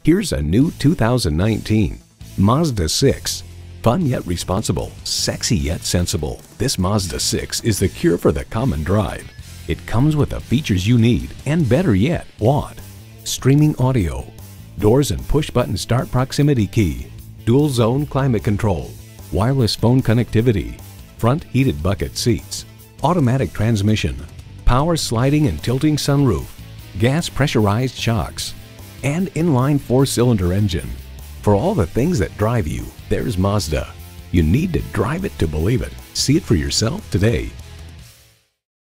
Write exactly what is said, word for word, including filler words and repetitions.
Here's a new two thousand nineteen Mazda six. Fun yet responsible, sexy yet sensible. This Mazda six is the cure for the common drive. It comes with the features you need and, better yet, want. Streaming audio, doors and push-button start proximity key, dual zone climate control, wireless phone connectivity, front heated bucket seats, automatic transmission, power sliding and tilting sunroof, gas pressurized shocks, and inline four-cylinder engine. For all the things that drive you, there's Mazda. You need to drive it to believe it. See it for yourself today.